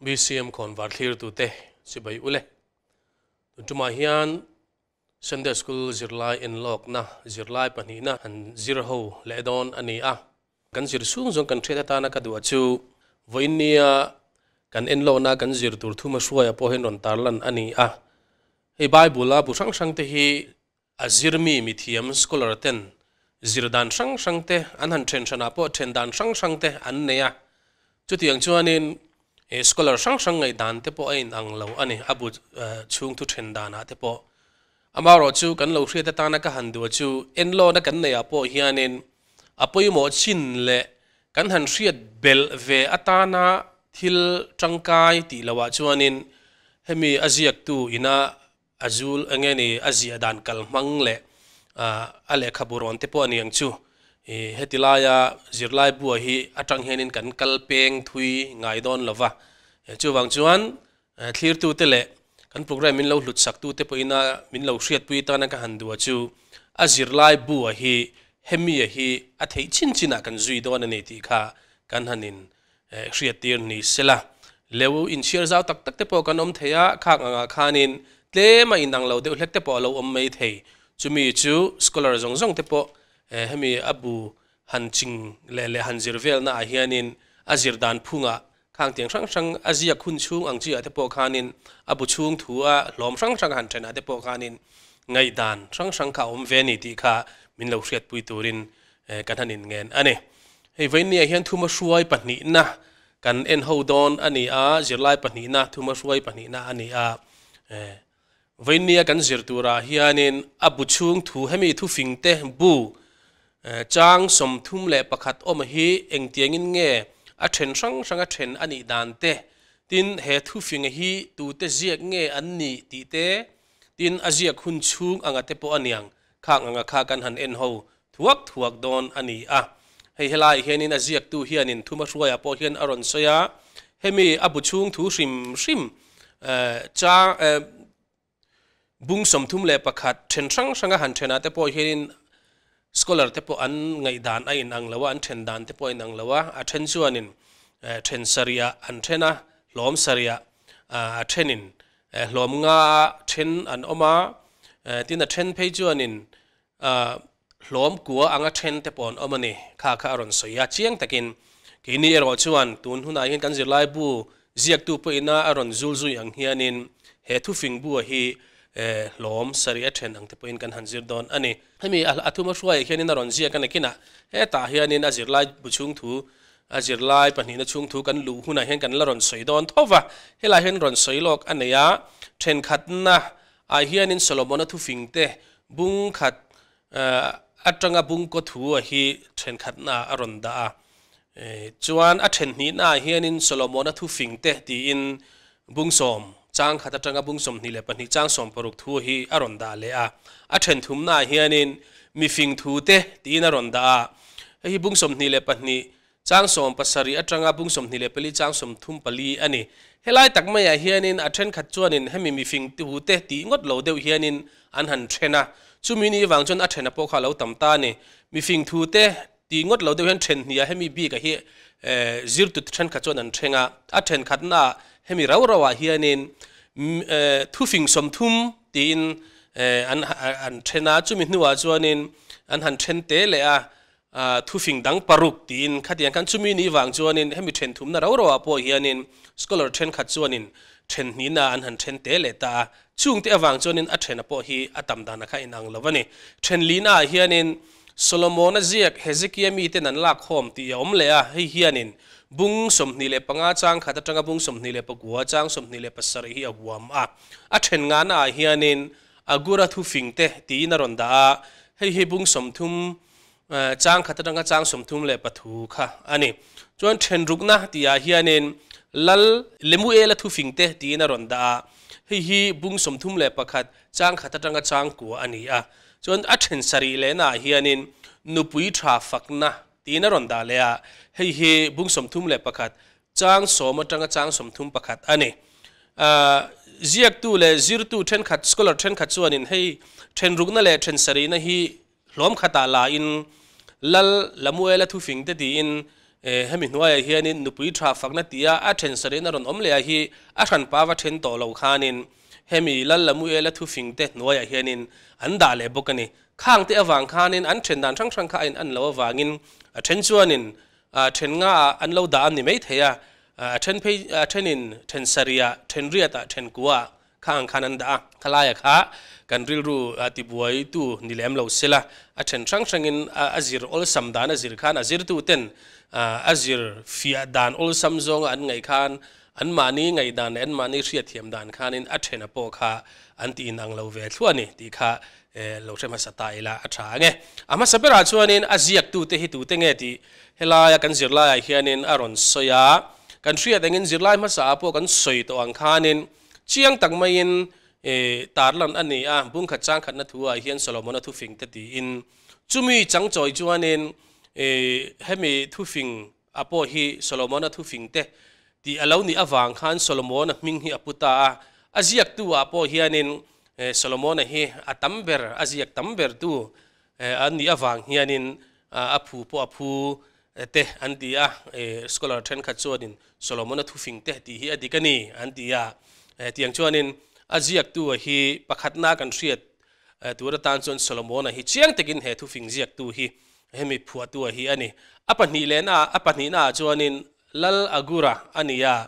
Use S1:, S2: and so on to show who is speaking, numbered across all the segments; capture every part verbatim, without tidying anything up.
S1: บีซีเอ็มคนวัดที่ตัวเตะสิบใบอุเล่จุมาฮิอันซันเดย์สคูลจิรไลอินล็อกนะจิรไลปนีนะอันจิรโฮเลดอนอันนี้อ่ะกันจิรสูงจงกันเทตตานักดูจูวันนี้กันอินโลนะกันจิรตูร์ทุ่มช่วยพอเห็นรอนตาลันอันนี้อ่ะให้ไบเบิลบุษังสังเตฮีอาจิรมีมิทียมสกอลาร์เทนจิรดานสังสังเตอันหันเทนชนะพอเทนดานสังสังเตอันเนียจุดที่ยังชวนนินสกอลาร์สังสังไงดานเตปอเอ็นอังเลวอันนี้อาบุช่วงทุเทนดานะเตปออามาโรจูกันเราเรียกตานักหันดูจูเอ็นโลนักกันเนี่ยพอฮิอานินอพยหมดชินเละกันหันเรียดเบลเวอตานาทิลจังกายตีละว่าจวนินเฮมีอาเซียกตูอินาอาจูลเงี้ยนี่อาเซียดานกัลมังเละอ่าอะไรขับรอนเตปอนี่ยังจูเฮติลายาจิรไลบัวฮีอัจังเฮนินกันกัลเปงทุยไงดอนละว่าจูวังจวนคลีร์ตูเตเละกันโปรแกรมมินเราหลุดสักตูเตปอินามินเราเชียดปุยตานักหันดูจูอาจิรไลบัวฮีเฮมีฮีอัฐิชินชินักันจุยดอนนี่ตีค่ะกันหันินเชียดตีร์นี่เสละเลวอินเชียร์จ้าตักตักเตปกันอมเทียข้างอ่างขานินเตมาอินังเราเดือดเล็กเตปเราอมไม่เทียจูมีจูสกอลาร์จงจงเตปเฮมีอับูฮันจิงเลเลฮันจิรเวลน่าเฮียนินอาจิรดานพุงะข้างเตียงช่างช่างอาเซียคุณชุงอังจีอาเตปอคานินอับุชุงถัวหลอมช่างช่างหันเทนอาเตปอคานินไงดานช่างช่างข้าอมเวนิติค่ะมินเราเชียดปุยตูรินกันหันินเงินอันนี้เฮ้ยวันนี้เห็นทุ่มช่วยปนีนะกันเอ็นฮูดอนอันนี้อาจิรไลปนีนะทุ่มช่วยปนีนะอันนี้อาวันนี้กันจิรตูราเฮียนินอับุชุงถัวให้มีทุฟิงเตบูจางสมทุ่มเละประคัดอมฮีเองเตียงินเงอเทนช่างช่างอเทนอันนี้ดานเตตินเหตุฟิงฮีตูเตเจียกเงอันนี้ตีเตตินอาเจียคุณชุงอังเตปอันยังข้างอังข้ากันหันเอ็นฮูทวกทวกโดนอันนี้อ่ะให้เฮลายเฮนินอาเจียกตูเฮียนินทุมาช่วยอพอเฮียนอรอนเซียเฮมีอบุชุงทูชิมชิมจางบุ้งสมทุ่มเละประคัดเทนช่างช่างหันเทนเตปเฮียนินสกอลาร์เตปอันไงดานไอ้นังละว่าอันเทนดานเตปอันนังละว่าอันเทนชวนินเทนสริยาอันเทนะหลอมสริยาอันเทนินหลอมงาเทนอันออกมาที่นั่นเทนเพจวนินหลอมกัวอังเทนเตปอนออกมาเนี่ยข้าข้าอรอนสยาเชียงตะกินกินนี่รอชวนตุนหุ่นอาเห็นกันจิไลบูเจียกตูปอินาอรอนจูลจูยังเฮียนินเหตุฟิงบัวฮีหลอมสริยาเทนอังเตปอินกันหันจิรดอนอันนี้ให้มีอัตุมาช่วยเฮียนินอรอนเจียกันกินอ่ะเฮตาเฮียนินอาจิรไลบุชุงทูอาจิรไลปนินชุงทูกันลูหุ่นอาเห็นกันละรอนสยดอนทว่าเฮลาเห็นรอนสยโลกอันนี้เทนขัดนะอาเฮียนินโซโลมอนทุฟิงเตบุงขัดอัตรังบุงก็ถัวฮีเทนขัดนะอรอนดาจวนอัตเทนนี้นะเฮียนินโซโลมอนทุฟิงเตตีอินบุงสมจางขัดจังบุงสมนี่แหละปนิจางสมปรุกทัวฮีอรอนดาเลยอ่ะอัตเทนทุมนาเฮียนินมีฟิงทูเตตีนอรอนดาเฮีบุงสมนี่แหละปนิจางสมปัสสรีอัตรังบุงสมนี่แหละปลีจางสมทุมปลีอันนี้เฮลัยตักไม่เฮียนินอัตเทนขัดจวนินให้มีมีฟิงทูเตตีงดเหลาเดียวเฮียนินอันหันเทนะชุมินีวังจนอัตเทนพวกเขาเหลาต่ำตานี่มีฟิงทูเตตีงดเหลาเดียวเห็นเทนนี่ให้มีบีกับเฮียจิรตุเทนขัดจวนันเทงะอัตเทนขัดน่ะให้มีเราเราว่าเฮียนินทุฟิงสมทุมตีนอันอันเทน่าจุมินนัวจวนินอันหันเทนเตเลยอ่ะทุฟิงดังปารุกตีนขัดยังกันจุมินีวังจวนินให้มีเทนทุมน่าเราเราว่าพอเฮียนินสกอลร์เทนขัดจวนินเทนนี้น่ะอันหันเทนเตเลยตาช่วงที่วังจวนินอัตเทนพอฮีอัตมดานักอินังละวันนี้เทนลีน่าเฮียนินโซโลมอนเจียกเฮซิกิยามีเตนันลักโฮมตีอมเลยอ่ะให้เฮียนินบุงสมนิเลปังอาจางขัดจังบุงสมนิเลปกัวจางสมนิเลปัสสรีอาหัวมาอัดเห็นงานอาเฮียนินอากุระทุฟิงเตตีนรอนดาให้เฮบุงสมทุมจางขัดจังจางสมทุมเลปทูค่ะอันนี้จวนเทนรุกนะตีอาเฮียนินลัลเลมูเอลทุฟิงเตตีนรอนดาให้เฮบุงสมทุมเลปขัดจางขัดจังจางกัวอันนี้อ่ะจวนอัดเห็นสรีเลนะเฮียนินนุปุยทราฟักนะตีนรอนดาเลยอ่ะให้เฮบุงสมทุมเลประคัดจางสมจังจางสมทุมประคัดอันนี้เจียกตูเลจิรตูเทนขัดสกอลเทนขัดส่วนนี้ให้เทนรุกนั่นแหละเทนสรีนะฮีล้อมขัดตาลาอินลัลละมัวละทุฟิงเตตีอินเฮมิหน่วยเฮียนินนุปุยทราฟักนัดที่อาเทนสเรนรอนอมเลยฮีอาชันปาวะเทนโตเหล่าขานินเฮมิลัลละมุเอละทุฟิงเตหน่วยเฮียนินอันดาเลบุกันนี่ข้างเตอวังขานินอันเทนดันช่างช่างข้าอินอันเลววังินเทนชวนินเทนงาอันเลวดามนี่ไม่เทียเทนเพย์เทนินเทนสเรียเทนเรียตเทนกัวข้างขานันดาขลายข้ากันริลรูติบวยตูนิเลมเลวเสละเทนช่างช่างอินอาซิร์อลสัมดานอาซิร์ขานอาซิร์ตูเต็นอาซิร์ฟิอาดานอลซัมซงอันไงขานอันมานี้ไงดานอันมานี้เสียเทียมดานขานินอัเทนอโปข้าอันตีนังเลวเวทวนี่ตีข้าเราใช้มาสไตล์ละอัชาไงอามาสเปราชวนินอาเซียกตูเตหิตูเตงเอติเฮลายกันจิรลายเฮียนินอารอนสยากันเสียแต่เงินจิรลายมาสาพวกกันสวยตัวอังคานินเชียงตักมายินตาลันอันนี้อ่ะบุ้งขัดจ้างขัดนัทัวเฮียนโซโลมอนทุฟิงตตีอินจุมีจังจอยจวนินเฮมีทุฟิงอโปฮีโซโลมอนทุฟิงเตตีอลาวนี่อวังขันโซโลมอนมิงฮีอปุตตาอาเซียกตัวอโปเฮียนินโซโลมอนเฮอตัมเบอร์อาเซียกตัมเบอร์ตูอันนี้อวังเฮียนินอาภูปอภูเตอันที่อ่ะสกอลาร์เทนขัดจวนินโซโลมอนทุฟิงเตที่ฮีอดีกันนี่อันที่อ่ะที่ยังจวนินอาเซียกตัวฮีประคัดนากันเสียดตัวรัตันจวนโซโลมอนฮีเชียงตะกินเฮทุฟิงเซียกตัวฮีเฮมีผัวตัวฮีอันนี้อปันนีเลน่าอปันนีน่าจวนินลัลอากูระอันนี้อ่ะ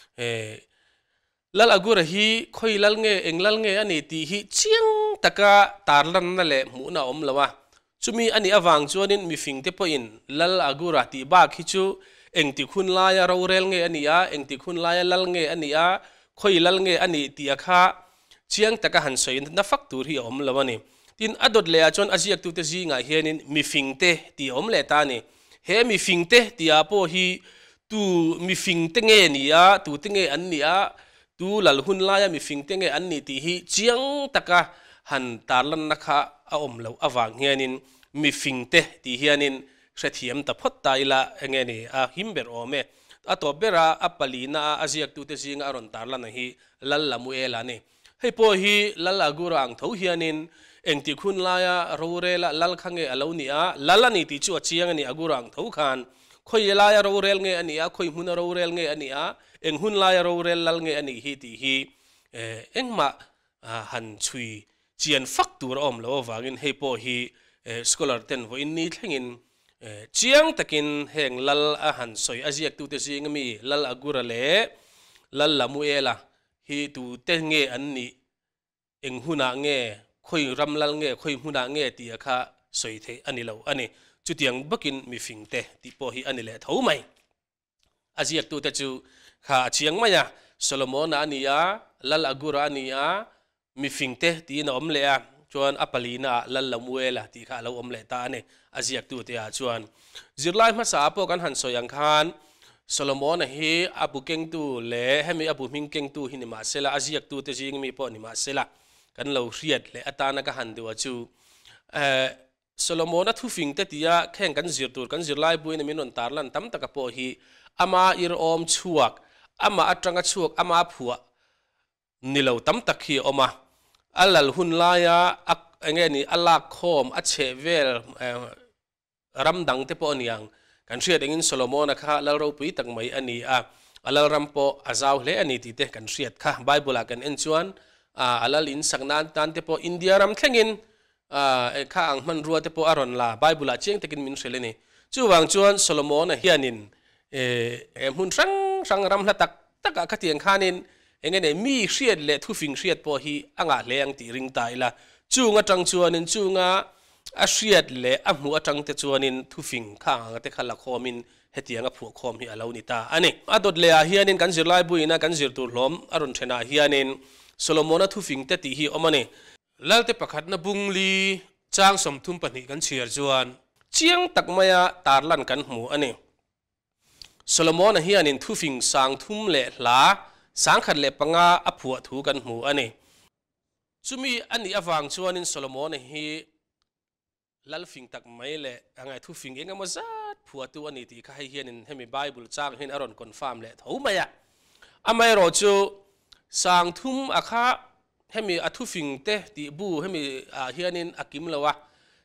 S1: ลัลอากูระฮีคอยลัลเงเองลัลเงอันนี้ที่ฮีเชียงตะกะตาลันนั่นแหละหมูน่าอมละวะจุมีอันนี้อวังจวนินมีฟิงเตปอินลัลอากูระที่บ้าคิจูเองที่คุณลายเราเรลเงอันนี้อ่ะเองที่คุณลายลัลเงอันนี้อ่ะคอยลัลเงอันนี้ที่อาข้าเชียงตะกะหันสวยนับฟักตัวที่อมละวะนี่ทินอดดเลยจนอาเซียกตัวเตจีงาเฮนินมีฟิงเตที่อมเลตานี่เฮมีฟิงเตที่อาโปฮีตูมีฟิงเตเงนี่อ่ะตูเตเงอันนี้อ่ะตูหลัลหุนลายมีฟิงเตเงอันนี้ที่ฮีเชียงตะกะหันตาลันนักอาอมละอวังเฮนินมีฟิงเตที่เฮนินเสถียมตะพดตายละเงนี่อ่ะหิมเบอร์โอเมอะตัวเบราอัปปลีนาอาเซียกตัวเตจีงอารอนตาลันฮีลัลละมุเอลานี่ให้พอฮีลัลอากูรังทวีนินเองที่คุณลายรูเรลลัลขังเงอลาวนีอาลัลนี่ที่ชัวเชียงนี่อากูรังทวขันคอยลายรูเรลเงอันนี้อาคอยหุนรูเรลเงอันนี้อาเองหุนลายรูเรลลัลเงอันนี้ฮีที่ฮีเองมาหันชุยเจียนฟักตัวอมแล้วว่ากินให้พอฮีสกอลาร์เทนวันนี้ทั้งอินเชียงตะกินแห่งลัลอาหันสอยอาเซียกตัวเตจิงมีลัลอากูระเล่ลัลละมุเอล่ะฮีตัวเตงเงอันนี้เองหุนาเงคอยรำลัลเงคอยหุนาเงตีอาคาสวยเทอันนี้เราอันนี้จุดยังบักินมีฟิงเตตีพอฮีอันนี้แหละเท่าไหมอาเซียกตัวเตจูข้าเชียงไม่ยะโซโลมอนอันนี้อ่ะลัลอากูระอันนี้อ่ะมีฟิงเตตีนอมเลยอ่ะชวนอัปลีน่าลัลละมุเอล่ะตีข้าเราอมเลยตาเนี่ยอาเซียกตัวเตียชวนจิรไลมาสาพวกกันหันสอยยังคานโซโลมอนเฮอบุเก่งตัวเล่ให้มีอบุมิงเก่งตัวหินมาเสละอาเซียกตัวเตจิงมีพอนิมาเสละกันเราเรียดเละอัตานักหันตัวจูโซโลมอนทุฟิงเตติยาแข่งกันจิรตัวกันจิรไลบุยในมินนตาร์ลันตั้มตะกพอฮีอามาอิรอมชัวกอามาอัตรังชัวกอามาผัวนี่เราตั้มตะคีออกมาอัลลัลหุนลายะอักเงี้ยนี่อัลลักโคมอัจเชเวลรำดังเตปอนี่ยังกันเชื่อดังอินโซโลมอนนะคะแล้วเราไปตั้งไม่อันนี้อ่ะอัลลัลรำปออาซาวเลอันนี้ที่เตกันเชื่อค่ะไบเบิลกันเอ็นชวนอ่าอัลลัลอินสักนานตันเตปออินเดียรำแข่งอินอ่าข้าอังมันรัวเตปออารอนลาไบเบิลเชียงตะกินมินเชลนี่จู่วางชวนโซโลมอนเฮียนินเออหุ่นสังสังรำละตักตักขัดเตียงขานินเองเนี่ยมีเสียดเละทุฟิงเสียดพอฮีอ่างเลี้ยงตีริงตายละจู่งาจังชวนินจู่งาอาเสียดเละอ่ะหัวจังเตชวนินทุฟิงข้างเตขลักคอมินเฮตียงอ่ะผัวคอมฮีอาลาวนิตาอันนี้อ่ะดดเลียเฮียนินกันจิรไลบุยนะกันจิรตุลมอารอนเชนาเฮียนินโซโลมอนทุฟิงเตตีฮีอมันนี่แล้วเตปขัดนะบุงลีจางสมทุมปนิกันเชียร์จวนเจียงตักมายาตาลันกันหูอันนี้โซโลมอนเฮียนินทุฟิงสางทุมเละลาสังขัดเล็บปังอาอผัวถูกันหูอันนี้จุมีอันนี้อวังชวนินโซโลมอนเฮลัลฟิงตักไม่เละอังไงทุฟิงเองก็มาซัดผัวตัวนี้ที่ข้าให้เฮียนินให้มีไบเบิลจ้างเห็นอารอนคอนฟาร์มเละถูไหมอะอเมรอจูสังทุมอาคาให้มีอทุฟิงเตติบูให้มีเฮียนินอากิมละวะ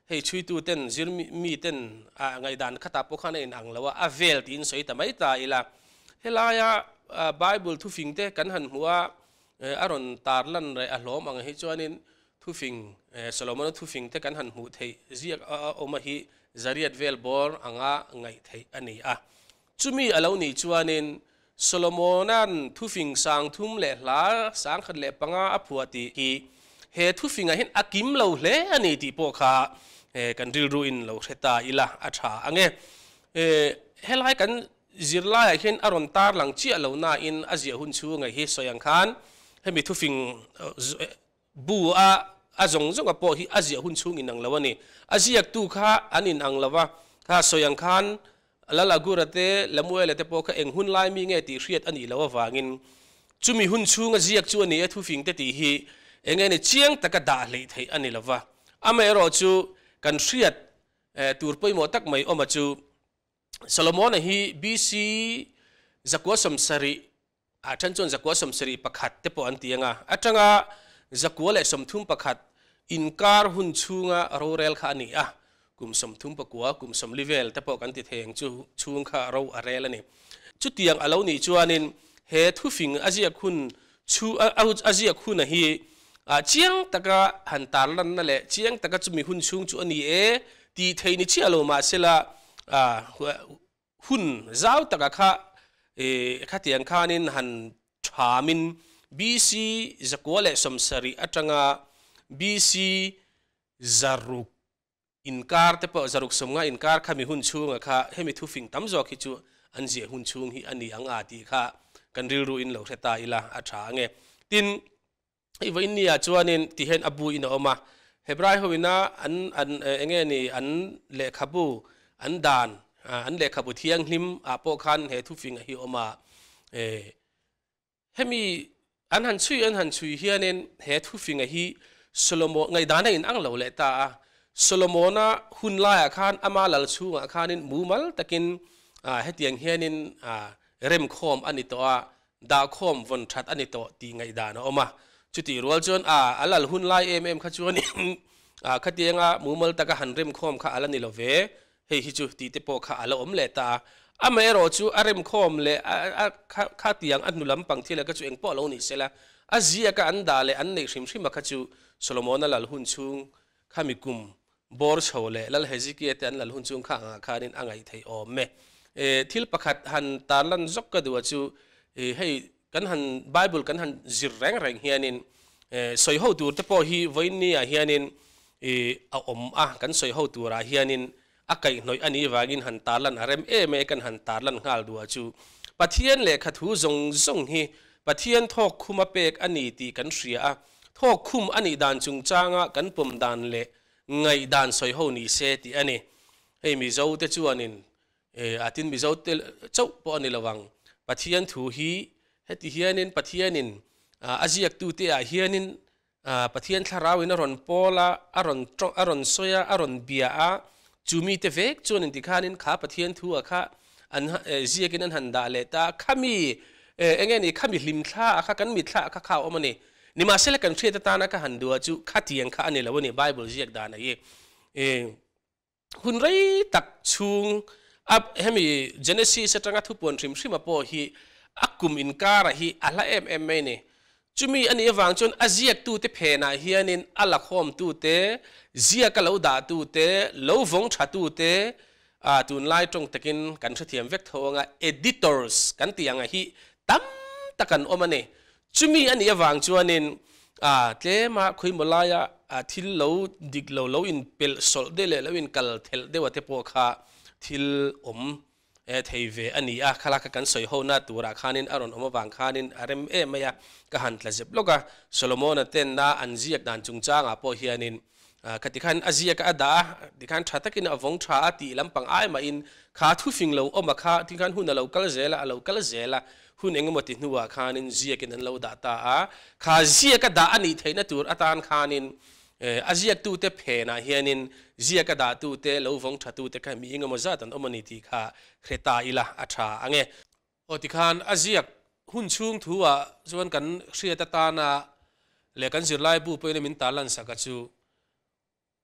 S1: เฮ้ยช่วยตัวเต้นจิรมีเต้นอ่าไงด่านขัดตาพวกเขาในอังแล้วว่าอาเวลตีนสวยแต่ไม่ตายละเฮลายาไบเบิลทุฟิงเตกันหันหัวอารอนตาร์ลันไรอารมณ์อังเฮจวนินทุฟิงโซโลมอนทุฟิงเตกันหันหูเทเจียกอมาฮีจารีดเวลบอร์อังอาไงเทอันนี้อ่ะจุมีอลาวนี่จวนินโซโลมอนันทุฟิงสังทุ่มเละลาสังขัดเละปังอาผัวตีฮีเฮทุฟิงเห็นอากิมเลวเละอันนี้ที่พวกเขากันดิลรูอินเลวเทตาอิละอัชาอังเงเฮลายกันจิรลายเห็นอารอนตาร์หลังเจียเลวน่าอินอาเซียหุ่นชูไงเฮสยังคันเฮมีทุฟิงบัวอาจงจงกับพอฮีอาเซียหุ่นชูอินังเลวนี่อาเซียตูข้าอันอินอังเลวะข้าสยังคันละละกูระเตละมวยละเตพอข้าเองหุ่นลายมีเงตีเรียดอันนี้เลวะวางินจุมีหุ่นชูอาเซียจวนนี่ทุฟิงเตตีฮีเองเนี่ยเชียงตะกะดาเลยไทยอันนี้เลวะอเมริกาจูกันเรียดตูร์ไปหมดตักไม่อมาจูโซโลมอนฮีบีซีจักวสมสรีอาจารย์จวนจักวสมสรีประคัดเตปอันเตียงอ่ะอาจารย์จักวเลสมทุมประคัดอินการหุ่นชูงะโรเรลขานี่อ่ะกุมสมทุมประกัวกุมสมลิเวลเตปกันติเทงจูชูงข้าเราอะไรล่ะนี่จุดเตียงอาเลวนี่จวนนินเฮทุฟิงอาเซียคุณชูอาอาเซียคุณฮีเชียงตะกะหันตาลันนั่นแหละเชียงตะกะจะมีหุ่นชูงจูอันนี้เอตีเทนิเชียโลมาเสละหุ่นเจ้าตะกะข้าเอข้าเตียงข้านินหันชามินบีซีจักวเลสมสรีอัจงาบีซีจารุกอินการเตปจารุกสมงาอินการข้ามีหุ่นชูงข้าให้มีทุฟิงตั้มจอกฮิจูอันเจียหุ่นชูงฮีอันนี้อังอาตีข้ากันริรูอินเหล่าเทตาอิละอัจฉาเงตินไอ้วันนี้อาจวนที่เห็นอบูอินออกมาเฮบรายเขาวินาอันอันเอเงนี่อันเล็กขบูอันดานอันเล็กขบูเทียงหิมอาโปคันเฮทุฟิงฮิออกมาเอเฮมีอันหันชุยอันหันชุยเฮียนินเฮทุฟิงฮิโซโลโมไงดานอินอังเหล่าเลตาโซโลโมนะหุ่นลายอาคารอามาลัลชูอาคารนินมูมัลตะกินเฮตียงเฮียนินเร็มคอมอันนี้ตัวดาวคอมวันชัดอันนี้ตัวตีไงดานออกมาจุดที่รัวจนอ่าอัลลหุ่นไล่เอ็มเอ็มข้าจวนอ่าข้าเตียงอ่ะมูมัลตะกะหันเร็มคอมข้าอัลลนี่เราเวเฮ้ยจุดที่เตปข้าอัลลอมเลตาอเมริกาจูอาเร็มคอมเลอ่าข้าข้าเตียงอันนุลัมปังที่เลก็จูเองปอลนี่เสละอาเซียก็อันดาเลอันเนกชิมชิมมาข้าจูโซโลมอนนั่นหุ่นชุงข้ามีกุมบอร์ชาวเลแล้วเฮซิเกียตันนั่นหุ่นชุงข้าอ่ะข้านินอ่างไอไทยออมเมเอทิลประคัดหันตาลันจกก็ดูว่าจูเฮ้ยกันหันไบเบิลกันหันจิรแรงแรงเฮียนินสอยหูตัวแต่พอฮีวันนี้เฮียนินเอาอมอ่ะกันสอยหูตัวเฮียนินอาไก่หน่อยอันนี้ว่ากินหันตาลันอะไรเอ็มเอกันหันตาลันข้าวดูว่าจูปะเทียนเล็กขัดหูจงจงฮีปะเทียนทอกคุมเปกอันนี้ตีกันเสียทอกคุมอันนี้ดานจุงจางกันปุ่มดานเละไงดานสอยหูนี่เสตีอันนี้เฮ้มีเจ้าเตจวนนินเอออาทิตย์มีเจ้าเตเจ้าปอนี่ระวังปะเทียนถูฮีเฮติเฮียนินปะเทียนินอาเซียตูเตอเฮียนินปะเทียนทาราวินอรอนปอลาอรอนตรอรอนโซยาอรอนเบียอาจูมีเตเวกจนินติคานินขาปะเทียนทัวข้าอันเซียกินันหันดาเลตาข้ามีเออเงี้ยนี่ข้ามีลิมท่าข้ากันมีท่าข้าข้าวอมันนี่นี่มาเสลกันเชื่อตานะข้าหันดูจูข้าเตียงข้าอันนี้แล้ววันนี้ไบเบิลเซียกดานะเย่เออหุ่นไรตักชุงอับเฮมีเจเนซิสตั้งทุบปนริมริมาพอฮีอักกุมอินการะฮีอัลลาเอ็มเอ็มเมนี่จุมีอันนี้วางจนอาเซียตูเตเพนาเฮียนินอัลลาคอมตูเตเซียกะเลวดาตูเตเลววงชาตูเตอ่าตูนไล่ตรงตะกินกันเทียมเวกทองอ่ะ editors กันตียงอ่ะฮีตั้มตะกันอมันนี่จุมีอันนี้วางจวนนินอ่าเจมาคุยมลายอ่ะทิลเลวดิกเลวเลวอินเปลโซลเดเลเลวอินกัลเทลเดวะเตปโอคาทิลอมเอทเวอันนี้อ่ะขลักกันสอยหัวหน้าตัวราคานินอารอนอมวางคานินอารมเอเมียก็หันทลาเจ็บลูกอ่ะโซโลมอนเต้นน่าอันเจียกดันจุงจ้างอ่ะพอเฮียนินอ่าคติขันอาเจียกอดาดิขันชาตะกินอวงชาตีลำปังไอมาอินขาทุฟิงเลวอมขาดิขันหุ่นเลวกัลเจล่าเลวกัลเจล่าหุ่นเองมติหนัวคานินเจียกินเลวดาตาอ่ะขาเจียกดาอันนี้เทนตัวอัตานคานินอาเจียกตูเตเพนะเฮียนินเจียกดาตูเตเลววงชาตูเตก็มีเองมาจัดอันอมนิติขาเครตาอิละอัชาอังเงอติขันอาเจียกหุ่นชุงทัวจวนกันเสียตาตานาเลกันจิรไลบูไปในมินตาลันสักจู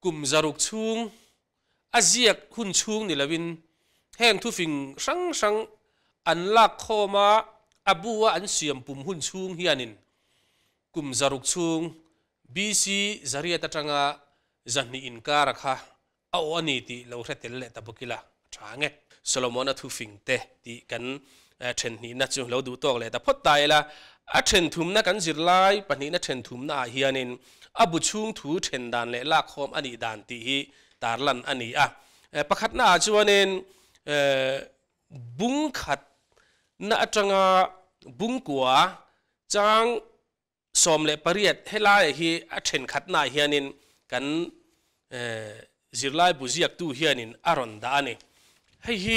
S1: กุมจารุกชุงอาเจียกหุ่นชุงนี่ละวินแห้งทุฟิงสังสังอันลักโคมาอบัวอันเสียมปุ่มหุ่นชุงเฮียนินกุมจารุกชุงบีซีจารียตจังอาจันนี่อินการะค่ะเอาอันนี้ที่เราเรียกเละตะบุกิละทางเงโซโลมอนทุฟิงเตที่กันเทรนนี้นัดจูเราดูตัวเลยแต่พอตายละอัเทรนทุ่มนักกันจิรไลปันนี้นัดเทรนทุ่มน่าเฮียนินอบุชุงถูเทรนดานเละลากโคมอันนี้ดานที่ตาลันอันนี้อ่ะประคัดน่าจวนเองบุ้งขัดน่าจังอาบุ้งกัวจังสมเละปริยัดให้ไล่ฮีอัเทรนขัดน่าเฮียนินกันจิรไลบุจิยักตูเฮียนินอารอนดานี่ให้ฮี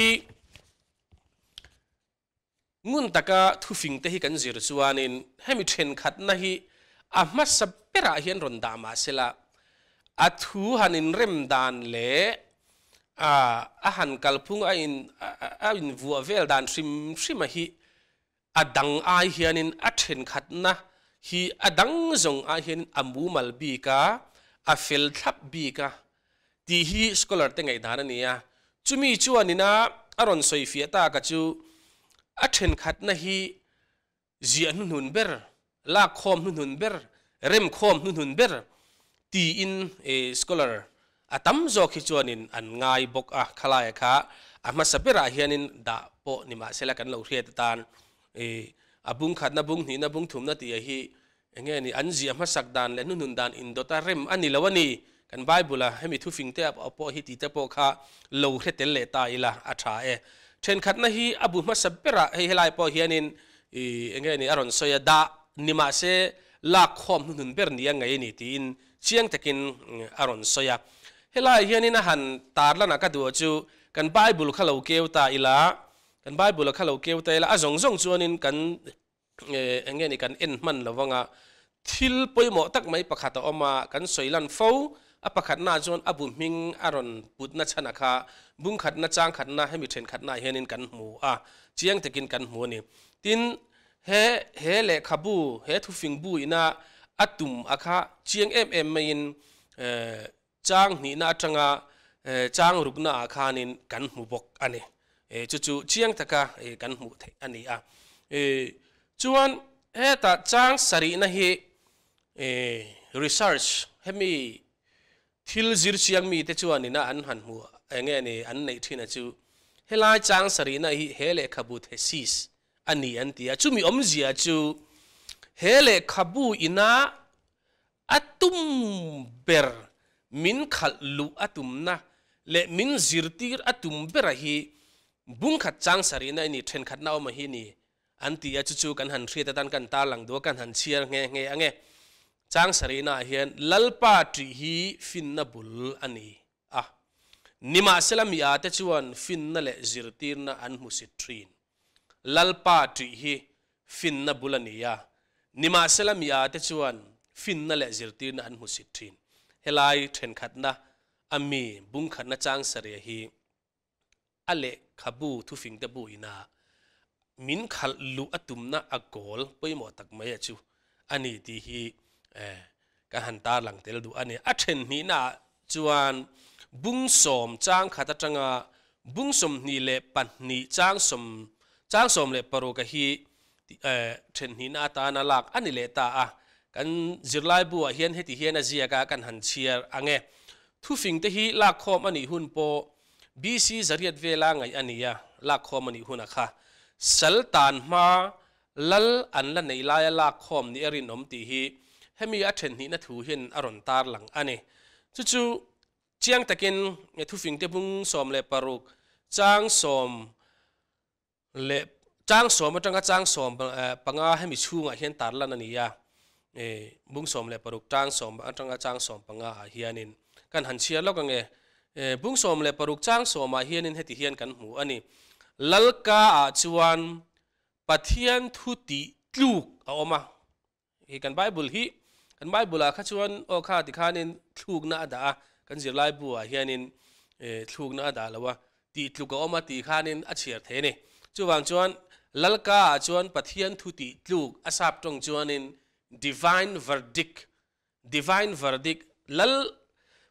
S1: งุนตะกะทุฟิงเตฮิกันจิรจวานินให้มีเทรนขัดน่าฮีอามาสับเปร่าเฮียนรอนดามาเสละอัทูหันินเริ่มดานเละอ่าอาหันกัลพุงอินอาอินวัวเวลดานซิมซิมาฮีอดังไอเฮียนินอัเทนขัดนะฮีอดังจงไอเฮียนอัมบูมัลบีกาอาเฟลทับบีกาที่ฮีสกอลาร์เต็งไอดานนี่อ่ะจุมีจวนนี่นะอารอนสอยฟิตากะจูอัเทนขัดนะฮีเจียนุนุนเบอร์ลากคอมนุนุนเบอร์เริ่มคอมนุนุนเบอร์ตีอินเอสกอลาร์อาตั้มจอกฮิจวนินอันง่ายบกอะขลายค่ะอามาสับเปร่าเฮียนินดาโปนิมาเสละกันเราเรียดตานเออาบุงขัดนับบุงนี่นับบุงถุมนัดตีฮีเงี้ยนี่อันจีอามาสักดานและนุนุนดานอินโดตาเรมอันนี้ละวันนี้กันไบเบิลละให้มีทุฟิงเตอเอาโปฮิติเตโปค่ะเราเรียดเตเลตาอิละอัชาเอเช่นขัดนะฮีอาบุมาสับเปร่าให้เฮลายโปเฮียนินเอเงี้ยนี่อารอนโซยดานิมาเสลากคอมนุนุนเบอร์นี่ยังไงนี่ตีอินเชียงตะกินอารอนโซยเฮลายเฮียนี่นะหันตาร์ละนักดูจูกันไบเบิลข้าเราเกี่ยวตาอิละกันไบเบิลข้าเราเกี่ยวตาอิละอ่ะจงจงจวนนินกันเออเงี้ยนี่กันเอ็นมันละว่างะทิลปอยหมอตักไม่ประคัตออกมากันสวยลันฟูอ่ะประคัตน่าจวนอ่ะบุมิงอารอนปุดนัชนะค่ะบุ้งขัดนัจางขัดน่าให้มีเทรนขัดน่าเฮียนินกันหมูอ่ะเชียงตะกินกันหมูนี่ตินเฮเฮเลขบูเฮทุฟิงบูอินะอัตุมอาคาเชียงเอ็มเอ็มไม่ยินเอ่อจางนี่น่าจังอาเอ่อจางรุกน่าอาคานินกันหมูบกอันนี้เอ่อจู่ๆเชียงตะกะเอ่อกันหมูเทอันนี้อ่ะเอ่อจวนเฮตาจางสรีนะเฮเอ่อ research ให้มีทิลจิรเชียงมีแต่จวนนี่นะอันหันหัวเอ่อเงี้ยนี่อันไหนที่นะจู่เฮลายจางสรีนะเฮเฮเลขบูเทซิสอันนี้อันที่จู่มีอมจีอาจู่เฮเลขบูอินะอัตุมเบอร์มินขัดลูอัตุมนะเละมินจิรตีร์อัตุมเบอร์ฮีบุ้งขัดจางสรีนะนี่เทรนขัดน่าอมาฮีนี่อันที่อาจู่ๆกันหันเรียดตันกันตาหลังตัวกันหันเชียร์เงี้ยเงี้ยเงี้ยจางสรีนะเฮียนลัลปาตรีฮีฟินนับุลอันนี้อ่ะนิมาเซลามีอาเตจวนฟินนั่นแหละจิรตีร์นะอันมุสิตรีนลัลปาตรีฮีฟินนับุลอันนี้อ่ะนิมาเซลามีอาเตจวนฟินนั่นแหละจิรตีร์นะอันมุสิตรีนเฮลายเทรนขัดนะอามีบุ้งขัดนะจางสรีฮีอเละขบูทุฟิงเตบูอินามินขัดลูอัตุมนะอากอลไปหมดตักไม่จูอันนี้ที่ฮีเออการหันตาหลังเตลดูอันนี้อัเทนนี้นะจวนบุ้งสมจางขัดจังอาบุ้งสมนี่เละปันนี่จางสมจางสมเละปรกะฮีเออเทนนี้นะตานาลักอันนี้เละตาอ่ะกันจิรไลบัวเฮียนเฮติเฮียนอาเซียกากันหันเชียร์อังเงทุฟิงเตฮีลักคอมอันนี้หุ่นโปบีซีจริยเวลาไงอันนี้อ่ะลักคอมอันนี้หุ่นอะค่ะสัลตันมาลัลอันละในลายลักคอมนี่อรินอมตีฮีให้มีอัเทนนี้นะถูเห็นอรอนตาหลังอันนี้จู่ๆเจียงตะกินทุฟิงเตบุงสมเละปารุกจางสมเละจางสมมันจังก็จางสมปังอาให้มีชูงอ่ะเห็นตาละนั่นนี่อ่ะเอบุ้งสมเละปรุกจางสมอันตรงกับจางสมปังอาเฮียนินกันหันเชียร์แล้วก็ไงเอบุ้งสมเละปรุกจางสมมาเฮียนินให้ที่เฮียนกันหูอันนี้ลัลกาอาจวนปะเทียนทุติลูกเอาออกมาเฮกันไบเบิลฮีกันไบเบิลอะข้าชวนโอข้าติข้านินลูกน่าด่ากันจิรไลบัวเฮียนินเอลูกน่าด่าแล้วว่าตีลูกก็ออกมาตีข้านินอัจเฉียดเทนี่จวนจวนลัลกาอาจวนปะเทียนทุติลูกอาศัพตรงจวนนินdivine verdict divine verdict lal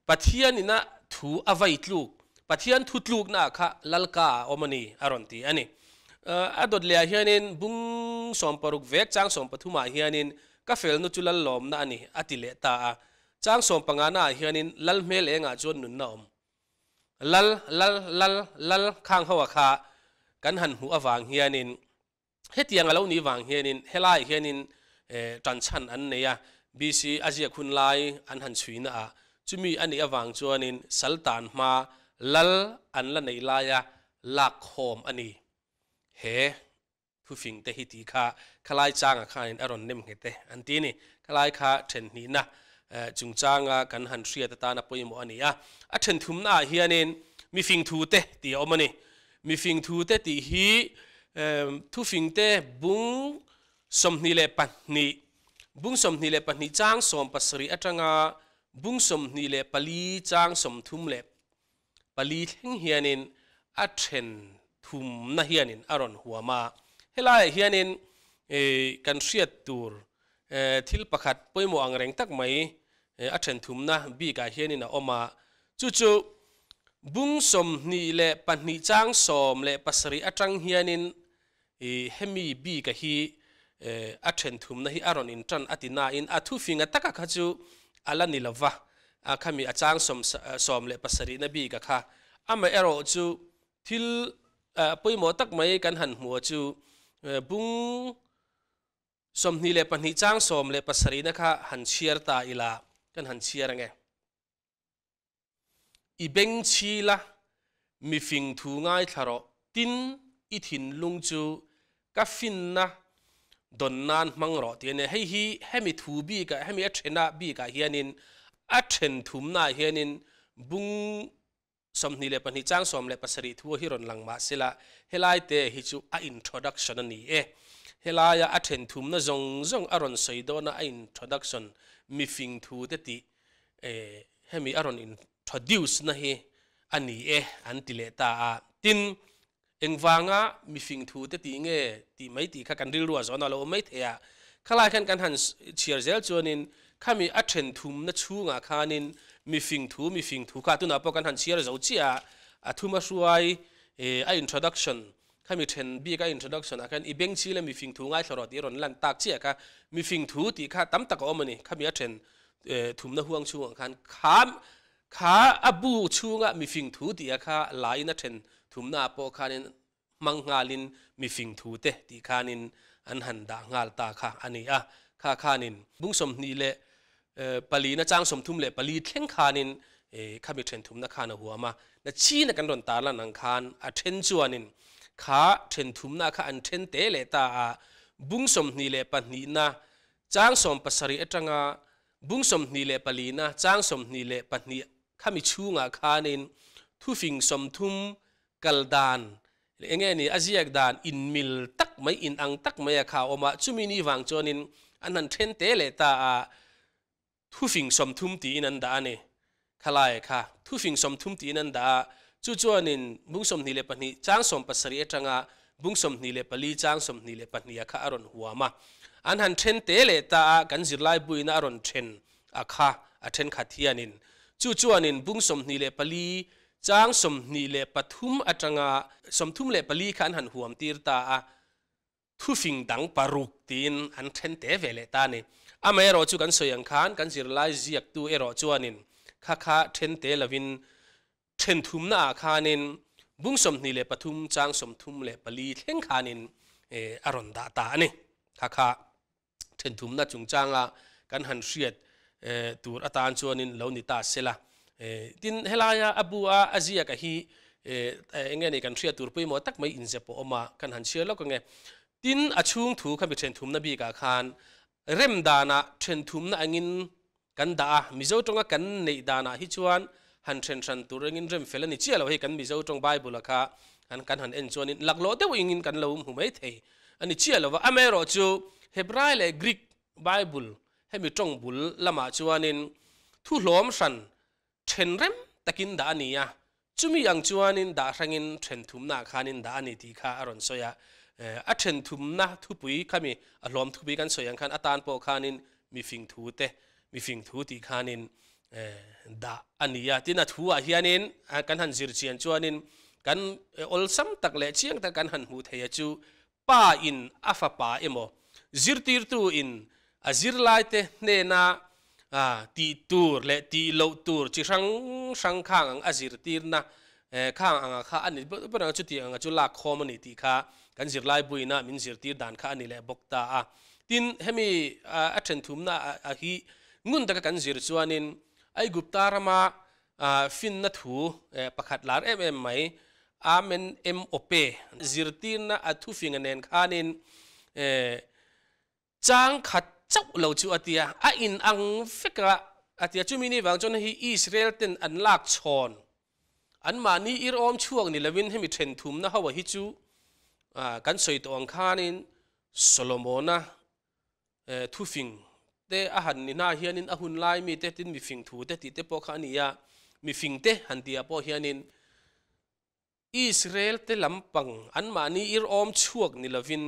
S1: ปัทยานินะทูอวัยลูกปัทยันทุลูกนะค่ะลัลกาอมันนี่อารอนตีอันนี้อดดเลียเฮียนินบุ้งสมปรุกเวกจางสมปทุมาเฮียนินกาเฟลนุจุลลอมนะอันนี้อติเลตาจางสมปังานาเฮียนินลัลเมลเองอ่ะจนนุนนอมลัลลัลลัลลัลข้างหัวขากันหันหัววางเฮียนินเฮตียงเรานี่วางเฮียนินเฮลายเฮียนินเอ่อจันชันอันนี้อ่ะบีซีอาเซียคุณไลอันหันสวยนะอ่ะจุมีอันนี้วางจวนนินสัลตานมาลัลอันละในลายลักโฮมอันนี้เฮทุฟิงเตหิตีค่ะขลายจางอ่ะค่ะอารอนเนมเฮเตอันที่นี่ขลายค่ะเทนนี้นะจุงจางอ่ะกันหันเสียตตานะปอยโมอันนี้อ่ะอันเทนทุมน่ะเฮียนินมีฟิงทูเตตีอมันนี่มีฟิงทูเตตีฮีทุฟิงเตบุ้งสมนิเลปันนี่บุ้งสมนิเลปันนี่จางสมปัสรีอัตงาบุ้งสมนิเลปลีจางสมทุมเลปลีเทงเฮียนินอัเทนทุมนะเฮียนินอารอนหัวมาเฮลายเฮียนินเอกันเสียตูร์เอทิลประคัดปอยโมอังเร่งตักไหมอัเทนทุมนะบีกาเฮียนินออกมาจู่จู่บุ้งสมนี่เลปันนี่จางสมเลปัสริอัจังเฮียนินเฮมีบีกาฮีอัเทนทุมนะฮีอารอนอินจันอัตินาอินอัทุฟิงอัตักขจูอัลลานิลวะอาคามีอาจารย์สมสมเลปัสรินบีกะค่ะอามาเอโรจูทิลปุยหมอตักไม่กันหันหัวจูบุ้งสมนี่เลปันนิจางสมเลปัสรินะคะหันเชียร์ตาอิลากันหันเชียร์ไงอีเบงชีละมีฟิงทูง่ายทารอตินอิทินลุงจูกัฟฟินนะดอนนานมังรอตีเนี่ยให้ฮีให้มีทูบีกะให้มีอัชนะบีกะเฮียนินอัชเชนทุมนาเฮียนินบุงสมนิเลปนิจางสมเลปัสริทัวฮิรอนลังมาสิละเฮลายเตฮิจูอ่ะอินโทรดักชันนี่เอเฮลายอัชเชนทุมนะจงจงอารอนไซโดนะอ่ะอินโทรดักชันมีฟิงทูเตติเอให้มีอารอนอินโทรดิวส์นะเฮอันนี้เออันติเลตาตินเอ็งวางะมีฟิงทูเตติเงตีไม่ตีข้ากันริรัวจอนเราไม่เทียข้าลายกันกันหันเชียร์เซลจวนินข้ามีอัชเชนทุมนะชูงาคานินมีฟิงทูมีฟิงทูข้าตุนอาปกันหันเชียร์เจ้าเจียอาทุมาช่วยเอ่อไออินโทรดักชันข้ามีเทนบีกับอินโทรดักชันอาการอีเบงชีเลมีฟิงทูง่ายตลอดที่รอนลันตากเจียข้ามีฟิงทูตีข้าตั้มตะกอมันนี่ข้ามีอัชเชนเอ่อทุมนะห่วงชูงคันข้าข้าอบูชูงะมีฟิงทูตีข้าลายนะเทนทุมนะปอคานินมังงาลินมีฟิงทูเตตีคานินอันหันดางาลตาค่ะอันนี้อ่ะข้าคานินบุ้งสมนีเลปลีนะจางสมทุมเลปลีเท่งคานินข้ามีเทรนทุมนะคานะหัวมานะชีนะกันรอนตาละนังคานอัเทนจวนินข้าเทรนทุมนะข้าอันเทนเตเลตาบุ้งสมนีเลปนีนะจางสมปัสริเอตงาบุ้งสมนีเลปลีนะจางสมนีเลปนีข้ามีชูงาคานินทุฟิงสมทุมกัลดานเองนี่อาเซียกดานอินมิลตักไม่อินอังตักไม่ข่าวออกมาจุมินีวังจนินอันนั้นเทนเตเลตาทุฟิงสมทุมตีนันดานี่ขลายค่ะทุฟิงสมทุมตีนันดาจู่จวนินบุ้งสมนิเลปนีจางสมปัสริเอจังาบุ้งสมนิเลปลีจางสมนิเลปนีข้าอารอนหัวมาอันนั้นเทนเตเลตากันจิรไลบุยนาอารอนเทนอาคาอาเทนขัดเทียนินจู่จวนินบุ้งสมนิเลปลีจางสมนีเลปทุมอัจงาสมทุมเลปลีขันหันหัวมตีรตาทุฟิงดังปารุกตีนอันเทนเตเวเลตานี่อเมรอจูกันสยังขันกันจิรไลเจียกตูเอรอจวนินข้าข้าเทนเตลวินเทนทุมนาขานินบุ้งสมนีเลปทุมจางสมทุมเลปลีเทงขานินเออารอนดาตานี่ข้าข้าเทนทุมนาจุงจางอ่ะกันหันเสียดเออตูรตานจวนินเหล่านิตาเสละดินเฮลายาอบูอาอาเซียกะฮีเออเงี้ยนี่กันเชียร์ตูร์ไปหมดตักไม่อินเซปออกมากันหันเชียร์แล้วก็ไงดินอาชุงถูกขับไปเทรนทุมนบีกาคานเริ่มดานะเทรนทุมนะอังินกันดามิเจ้าตรงกันในดานะฮิจวนหันเทรนชันตูร์อังินเริ่มเฟลนี่เชียร์เราให้กันมิเจ้าตรงไบเบิลละค่ะหันกันหันเอ็นจวนินหลักโลเดวิงินกันเราหุ่มไม่เทอันนี้เชียร์เราว่าอเมริกาเฮบรายและกรีกไบเบิลให้มีตรงบุลละมาจวนินทุล้อมสันเทนเรมตะกินดานียจุมียังจวนินดาสังินเทนทุมนาคานินดานีตีข้าอรอนโซยาอัเทนทุมนาทุปุยข้ามีอารมณ์ทุปุยกันโซยังขันอัตานโปคานินมีฟิงทูเตมีฟิงทูตีคานิน da ania tina thua hianin kan han zir chian chuanin kan ol sam tak le chiang ta kan han hu theya chu pa in afa pa emo zirtir tu in azir lai te ne na a ti tur le ti lo tur chi sang sang khang ang azir tir na khang anga kha ani bra chu ti anga chu la khom ani ti kha kan zir lai buina min zir tir dan kha ani le bokta a tin hemi a then thum na a hi ngun ta kan zir chuanin ai gupta rama fin na thu pakhat lar em em mai amen em ope zir tir na a thu finga nen khanin chang khat chau lo chu atia a in ang feka atia chu mini wang chon hi Israel ten an lak chon an mani ir om chuak ni lawin hemi then thum na hawa hi chu kan soi to ang khanin Solomona thu fing te a han ni na hianin a hun lai mi te tin mi fing thu te ti te po kha ni ya mi fing te han tia po hianin Israel te lampang an mani ir om chuak ni lawin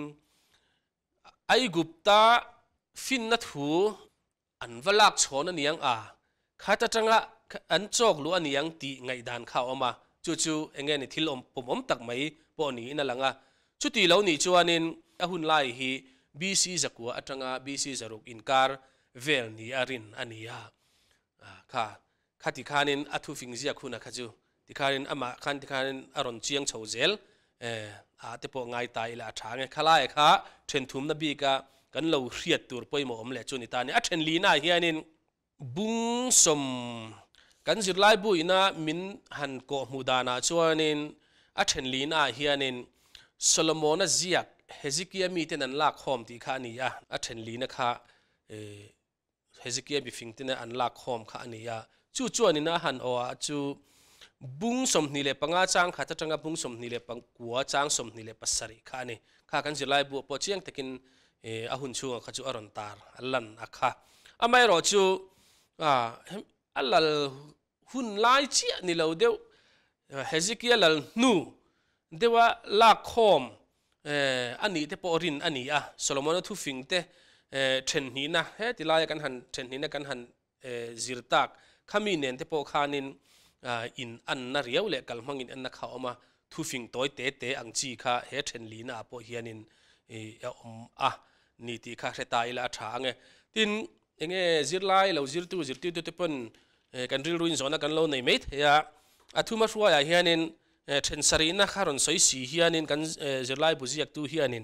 S1: ai gupta fin na thu an valak chon aniang a khata tanga an chok lu aniang ti ngai dan kha oma chu chu enge ni thil om pom om tak mai po ni na langa chu ti lo ni chuanin a hun lai hi B C zakua atanga B C zaruk inkar vel ni arin ania kha khati khanin athu fingzia khuna khaju ti kharin ama khan ti kharin aron chiang chhozel a te po ngai tai la thange khalai kha then thum na bi ka kan lo hriat tur poimo om le chuni ta ni a then li na hianin bung som kan zir lai bu ina min han ko mudana chuanin a then li na hianin Solomon ziak Hezekiah mi ten an lak khom ti kha ni ya a then li na kha Hezekiah bi fing ten an lak khom kha ni ya chu chuan ina han o chu bung som ni le panga chang kha ta tanga bung som ni le pang kwa chang som ni le pasari kha ni kha kan zir lai bu po chiang takin a hun chu kha chu aron tar allan akha amai ro chu a alal hun lai chi ni lo deu Hezekiah lal nu dewa la khom ani te po rin ani a Solomon thu fing te then ni na he tilai kan han then ni na kan han zirtak khami nen te po khanin in an na riau le kalmangin an na kha oma thu fing toy te te ang chi kha he then li na po hianin e om a ni ti kha reta ila tha ange tin enge zirlai lo zir tu zir tu te pon kan ril ruin zona kan lo nei met ya athuma ruwa ya hianin then sarina kharon soi si hianin kan zirlai buziak tu hianin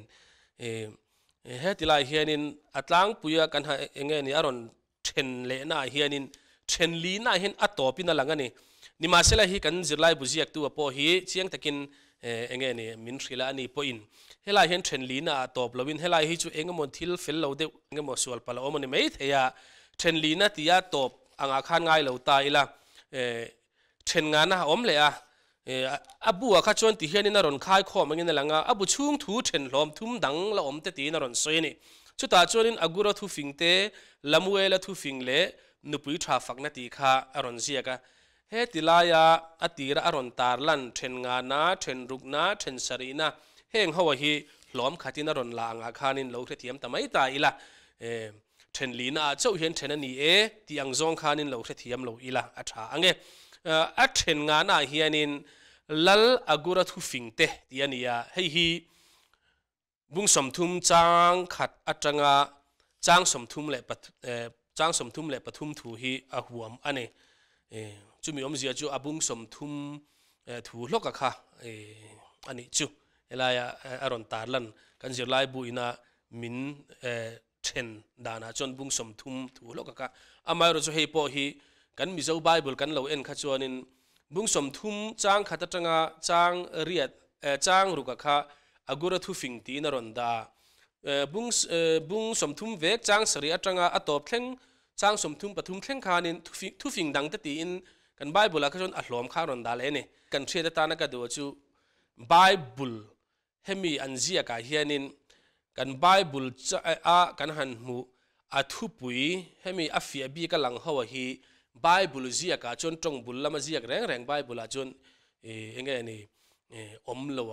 S1: he tilai hianin atlang puya kan ha enge ni aron then le na hianin then li na hin atopina langani ni masela hi kan zirlai buziak tu apo hi chiang takin enge ni min thrila ani po in helai hen then li na atop lovin helai hi chu engamon thil fel lo de engamo sual pala omani mai theya then li na tia top anga khan ngai lo ta ila then nga na om le a abu a kha chon ti hian in ron khai kho mangin langa abu chung thu then hlom thum dang la om te ti na ron soi ni chuta chonin agura thu fingte lamuela thu fingle nupui tha fakna ti kha aron ziaka he tilaya atira aron tarlan then nga na then rukna then sarina heng hawa hi hlom khatina ron la anga khanin lo the thiam tamai ta ila then lina chau hian then ani e ti ang zong khanin lo the thiam lo ila atha ange a then nga na hianin lal agura thu fingte ti ania hei hi bung som thum chang khat atanga chang som thum le pat chang som thum le pathum thu hi a huam ane chumi om zia chu abung som thum thu hloka kha ani chu elaya aron tarlan kan zirlai buina min then dana chon bung som thum thu hloka ka amai ro chu hei po hi kan mizo bible kan lo en kha chuanin bung som thum chang khata tanga chang riat chang ruka kha agura thu fing ti na ron da bung bung som thum vek chang sari atanga atop thleng chang som thum pathum thleng khanin thu fing dang ta ti in kan bible ka chon a hlom kha ron da le ne kan thre ta na ka do chu bible hemi anzia ka hianin kan bible a kan han mu athu pui hemi afia bi ka lang hawa hi bible zia ka chon tong bul lama zia reng reng bible a chon e enge ni om lowa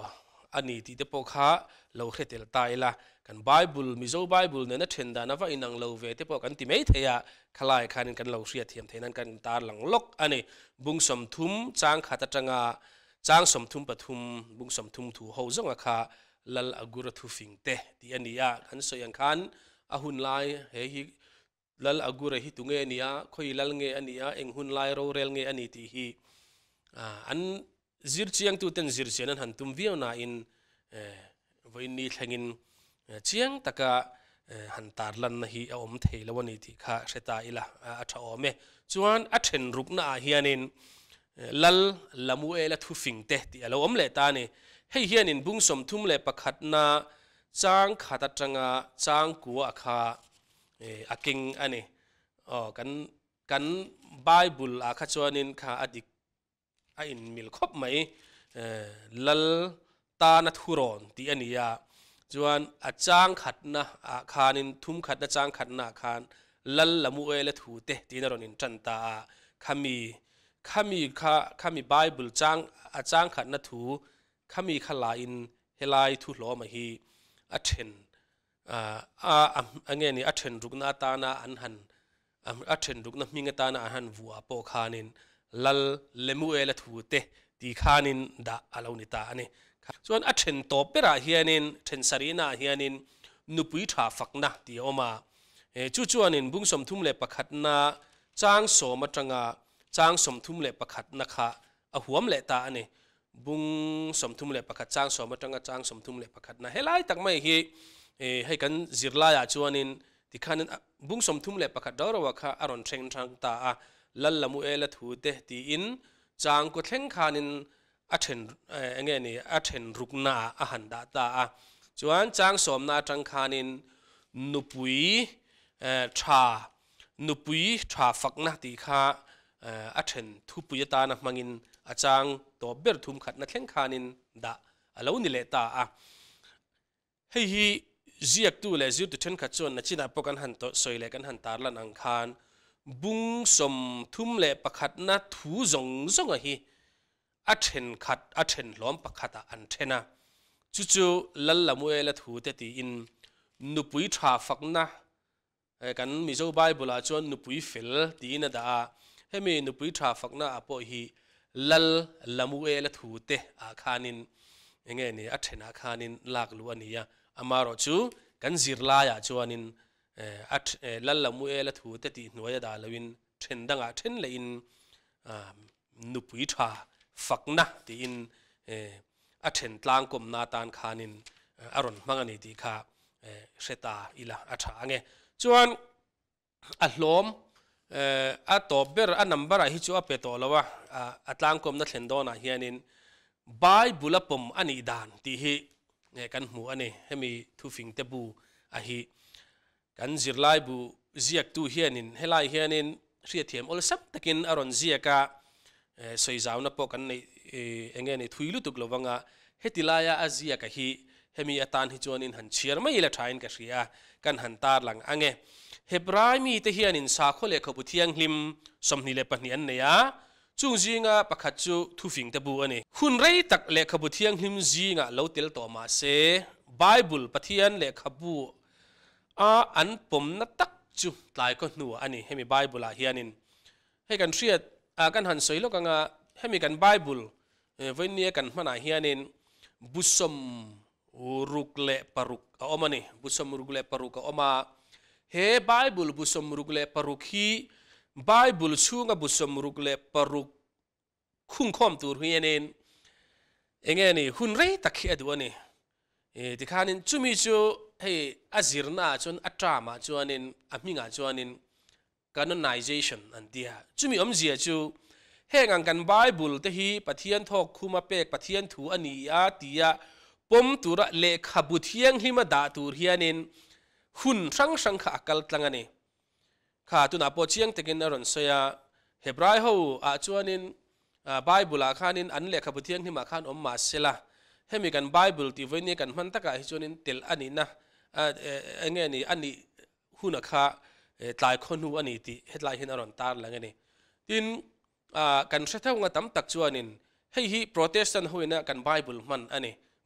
S1: อันนี้ที่เดปกขาเราเคเตลตายละกันไบเบิลมิโซไบเบิลเนี่ยนะเทนดานะว่าอินังเราเวทปกันที่ไม่เทียขลายคันกันเราเสียเทียมเทนันกันตาหลังลกอันนี้บุงสมทุมจางขัดจังอาจางสมทุมปทุมบุงสมทุมถูเฮาจงอาคาลลอกุรทุฟิงเตที่อันนี้อ่ะกันสยังคันอาหุนไลเฮีลลอกุรฮิตุเงนี่อ่ะคอยลลเงอันนี้อ่ะเอ็งหุนไลโรเรลเงอันนี้ที่ฮีอันจิรเชียงตัวเต็นจิรเชียนั้นหันตุมวิวน่าอินวันนี้ทั้งอินเชียงตะกะหันตาลันนะฮีเอาอมเทลวันนี้ที่ข้าเสตาอิละอัฐอเมจวนอัฐเห็นรุกน่าเฮียนินลลละมูเอละทุฟิงเตที่เราอมเลตานี่ให้เฮียนินบุ้งสมทุมเลปะขัดนาจางขัดจังอาจางกัวข้าอากิงอันนี้อ๋อกันกันไบเบิลอาข้าจวนินข้าอดีตอินมิลคบไหมลลตานัทุรอนที่อันนี้อ่ะจวนอาจางขัดนะอาคานินทุ่มขัดนะจางขัดนะคานลลละมูเอลทูเตที่นรนินจันตาขามีขามีข้าขามีไบเบิลจางอาจางขัดนะทูขามีขลาอินเฮลายทุล้อมาฮีอัดเห็นอ่าอ่าอันเงี้ยนี่อัดเห็นรุกนาตานาอันหันอัดเห็นรุกนามิงตานาอันหันวัวโปคานินลลเลมูเอลทูเตตีขานินดาอาลานิตาอันนี้ส่วนอัดเห็นโตเปราเฮียนินเห็นสรีนาเฮียนินนุปุยทาฟักนะที่ออกมาจู่จู่นินบุ้งสมทุมเล็บประคัดนาจางโสมจังอาจางสมทุมเล็บประคัดนะคะอาหัวมเล็ตาอันนี้บุ้งสมทุมเล็บประคัดจางโสมจังอาจางสมทุมเล็บประคัดนะเฮลัยตักไม่ฮีให้กันจิรลายจู่นินที่ขานินบุ้งสมทุมเล็บประคัดดอร์ว่าข้าอารอนเชงจังตาลลละมูเอลทูเตตีอินจางกุเทงขานินอัดเห็นเอ่อไงนี่อัดเห็นรุกนาอาหารดาตาจวนจางสมนาจังขานินนุปุยเอ่อชานุปุยชาฟักนะตีขาเอ่ออัดเห็นทุปุยตานะมังอินอาจางตัวเบิร์ทุมขัดนักเล่นขานินดาแล้วนี่เลตาอ่ะให้ฮีเจียกตัวเลยจิตเทนขัดจวนนักจินาปกันหันตัวสวยเลยกันหันตาลันอังคารบุ้งสมทุ่มเละประคัดนะทูจงจงอะฮีอัดเห็นขัดอัดเห็นล้อมประคัดอันเทนะจู่ๆลลละมวยละทูเตตีอินนุปุยทราฟักนะกันมิโซไบเบิลจวนนุปุยฟิลตีนะดาให้มีนุปุยทราฟักนะอพอฮีลลละมวยละทูเตอาคานินยังไงนี่อัดเห็นอาคานินลากลัวนี่อะอามารอจูกันจิรลายจวนินอัดลลละมูเอลทูเตติหน่วยดาลวินเทนดังอ่ะเทนเลอินนุปุยทาฟักนะตีอินอัดเทนตลางกมนาตานคานินอารอนมังอันนี้ตีข้าเสตาอิละอัฐาเงจวนอัลลอมอัตโตเบอร์อันนัมบาร์ฮิจูอัปเปโตละวะอัตลางกมนัทเทนโดนะเฮียนินไบเบิลปมอันนี้ดานตีฮีกันหูอันนี้ให้มีทุฟิงเตบูอะฮีกันจิรไลบูเจียกตูเฮียนินเฮลัยเฮียนินเสียเทียมอลซับตะกินอารอนเจียกะสวยจาวนับปกันในเองเงี้ยในทุยลุตุกลวังะเฮติลายาอาเจียกะฮีเฮมีอัตานฮิจวนินหันเชียร์ไม่ละทายน์กะเสียกันหันตาหลังอังเงเฮบรายมีเตเฮียนินสาโคเลขบุเทียงลิมสมนิเลปนีอันเนียจุงจีงะประคัดจูทุฟิงเตบูอันนี้หุ่นไรตักเลขบุเทียงลิมจีงะเลวเตลตัวมาเซไบเบิลปะเทียนเลขบุอ่าอันผมนัดตักจูหลายคนหนูอันนี้ให้มีไบเบิลเฮียนินให้กันเชียดอากันหันสวยลูกกันให้มีกันไบเบิลวันนี้กันมันเฮียนินบุษมรุกเลปรุกเอามานี่บุษมรุกเลปรุกเอามาเฮไบเบิลบุษมรุกเลปรุกฮีไบเบิลช่วงบุษมรุกเลปรุกคุ้งคอมตัวเฮียนินเองนี่หุ่นไรตักเฮียดูอันนี้ที่ขานินจุมิจูให้อาจิรนาจนอัตรามาจวนินอามิงาจวนิน canonization อันเดียจุมีอมเจียจูเฮงังกันไบเบิลเตฮีปะเทียนทอกคุมาเปกปะเทียนถูอันนี้อาตียาปมตุระเลขบุเทียงหิมาดาตูเฮียนินหุ่นสังสังขะกัลตังอันนี้ข้าตุนาปอเชียงเตกินอรอนเซียเฮบรายฮูอาจวนินไบเบิลอาคานินอันเลขบุเทียงหิมาคานอมมาเซลาให้มีกันไบเบิลที่วันนี้กันมันตะกะฮิจวนินเตลอันนี้นะอ่าเอ่อเงี้ยนี่อันนี้หุ่นข้าหลายคนหูอันนี้ที่เฮ็ดหลายเห็นอรอนตาร์ละเงี้ยนี่ทินอ่ากันเสร็จแล้วงาตั้มตักจวนินให้ฮีโปรเตสแตนต์หูนะกันไบเบิลมันอันนี้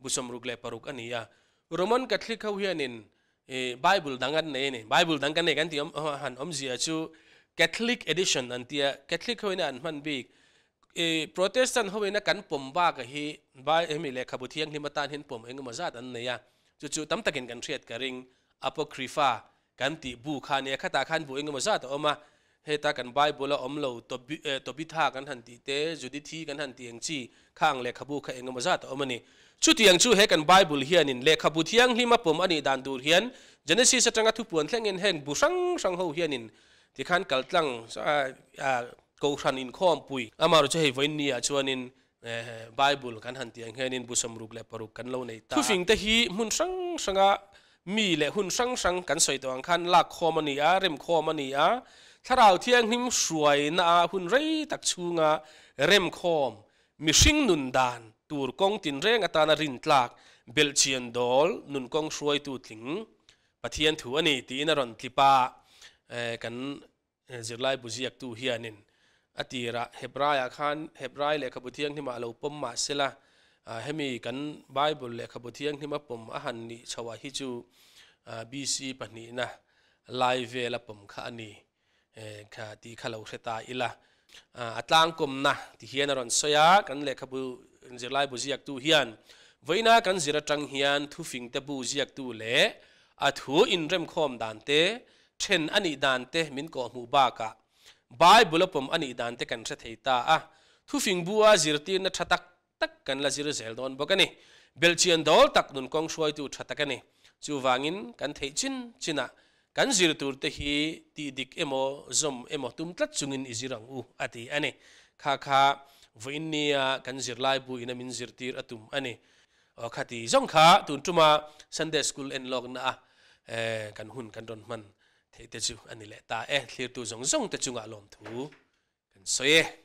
S1: บุษมรุกเลปรุกอันนี้อ่ะโรมันคาทอลิกเขาเฮียนินไบเบิลดังกันเนี่ยนี่ไบเบิลดังกันเนี่ยกันที่อมหันอมเสียชูคาทอลิกเอดิชันอันที่คาทอลิกเขาเนี่ยอันมันบีเอโปรเตสแตนต์เขาเนี่ยกันปมบ้ากับฮีบายเอมิเลขับบุเทียงที่มาตานเห็นปมเองก็มาจัดอันเนี่ยจู่ๆตั้มตะเกินกันเทียดกันริงอพอคริฟากันที่บุคาเนี่ยข้าตาขันบุเองก็มาจัดออกมาเฮตากันไบเบิลอมโลตัวบิตัวบิทากันหันตีเตจุดิทีกันหันตีเองจีข้างเลขับบุข้าเองก็มาจัดออกมานี่ชุดยังชูเฮกันไบเบิลเฮียนินเลขับบุเทียงที่มาปมอันนี้ดันดูเฮียนเจเนซิสจังทุกปวนเท่งเงินเฮงบุสังสังหูเฮียนินที่ขันกัลตังกูชันอินข้อมปุยอามารู้จะให้วันนี้ชวนินไบเบิลกันหันตีเองเฮนินบุษมรุกเลปรุกกันเล่าในตาทุกสิ่งที่ฮีมุนสังสังมีเลหุนสังสังกันใส่ตัวขันลักข้อมันนี่อาเริ่มข้อมันนี่อาถ้าเราเที่ยงหิมสวยน่าหุ่นไรตักชูงาเริ่มคอมมีสิ่งนุนดานตูร์กงตินเร่งอัตานารินตลากเบลเชียนดอลนุนกงสวยตูถิงปะเทียนถืออันนี้ตีนรอนทิปากันจิรไลบุจิยักตูเฮียนินอติระเฮบรายอาคารเฮบรายเลขบุเทียงที่มาเราปมมาเสละให้มีกันไบเบิลเลขบุเทียงที่มาปมอาหารนิชาวาฮิจูบีซีปนีนะไลเวลปมข้านี้ข้าที่ข้าเราเสตาอิละอัตลังกมนะที่เฮียนรอนสยากันเลขบุจิรไลบุจิยักตูเฮียนไว้นะกันจิรจังเฮียนทุฟิงเตบุจิยักตูเล่อัฐูอินเรมคอมดานเตเช่นอันนี้ดานเตมินก็มูบากะไบเบิลปมอันนี้ดานเตกันเสถียตาอ่ะทุฟิงบัวจิรตีนชัตักตักกันละจิรเซลดอนบอกกันนี่เบลเชียนดอลตักนุนกองช่วยตูชัตักกันนี่จูวางินกันเทจินจินะกันจิรตูร์เตฮีตีดิกเอโมซอมเอโมตุมตัดจุงินอิจิรังอูอติอันนี้ข้าข้าวินเนียกันจิรไลบุอินามินจิรตีร์อตุมอันนี้ข้าที่จงข้าตุนจุมาซันเดย์สคูลเอ็นลอกนะกันหุ่นกันดอนมันเทเตจูอันนี้แหละตาเอคลีร์ตูจงจงเตจุงอารมณ์ทูกันสวย